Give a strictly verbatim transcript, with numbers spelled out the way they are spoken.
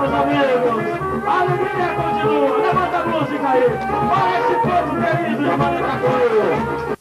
meus amigos. A alegria continua. Levanta a música aí. Para esse povo feliz de Manecacu.